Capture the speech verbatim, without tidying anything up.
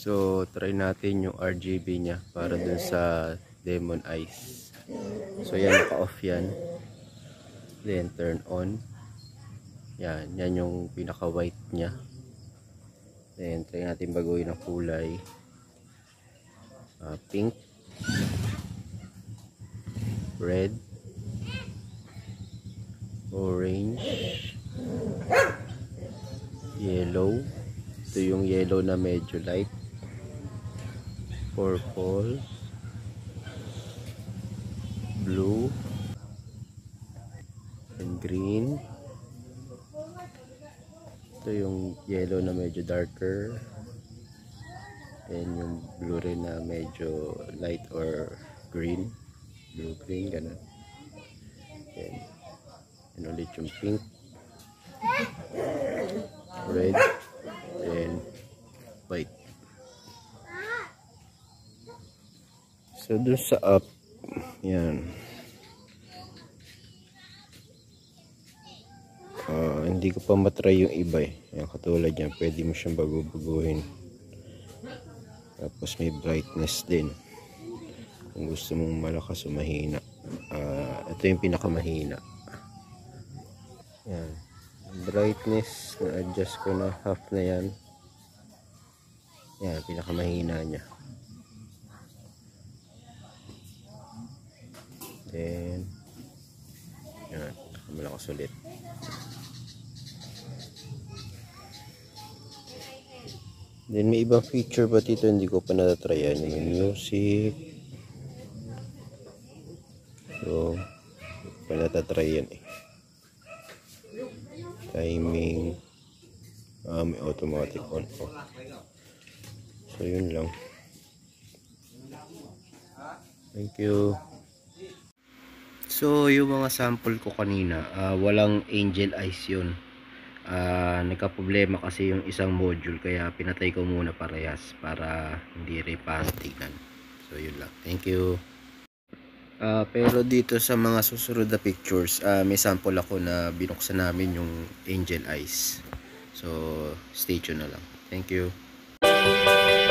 So, try natin yung R G B niya para dun sa Demon Eyes. So, yan, naka-off yan. Then, turn on. Yan, yan yung pinaka-white niya. Then, try natin baguhin ang kulay. Uh, pink. Red. Orange. Yellow. Ito yung yellow na medyo light. Purple. Blue. And green. Ito yung yellow na medyo darker. And yung blue rin na medyo light or green. Blue green, ganun. And, and ulit yung pink. Red. And white. So dun sa up, yan. Uh, hindi ko pa matry yung iba eh. Yan, katulad yan, pwede mo siyang bago-baguhin. Tapos may brightness din. Kung gusto mong malakas o mahina. Uh, ito yung pinakamahina. Yan. Brightness, na-adjust ko na half na yan. Yan, pinakamahina niya. Then, yan, malakas ulit. Then, may ibang feature ba dito? Hindi ko pa natatry yan. Yung music. So, pa natatry yan eh. Timing. Ah, may automatic on off. So, yun lang. Thank you. So, yung mga sample ko kanina, uh, walang angel eyes yun. Uh, nagka-problema kasi yung isang module, kaya pinatay ko muna parehas para hindi rin tignan. So, yun lang. Thank you. Uh, pero dito sa mga susunod na pictures, uh, may sample ako na binuksan namin yung angel eyes. So, stay tuned na lang. Thank you.